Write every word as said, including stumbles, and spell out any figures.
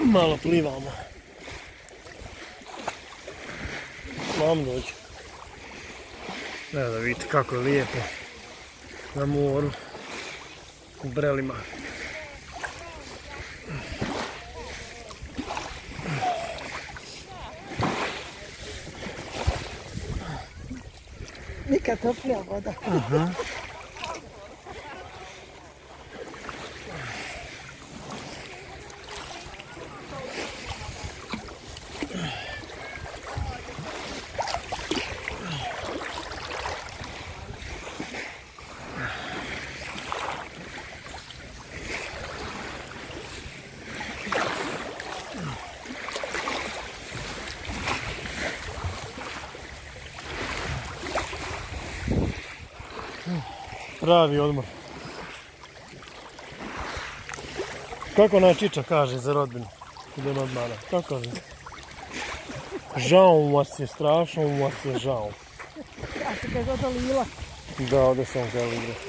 Malo plivamo. Mam dođi. Evo da vidite kako je lijepo na moru, u Brelima. Nikad toplija voda. Aha. Pravi odmor. Kako ona Čiča kaže za rodbinu? Ide na odmara. Kako kaže? Žao vas je, strašno vas je žao. Ja se ga god olila. Da, ovdje sam ga igra.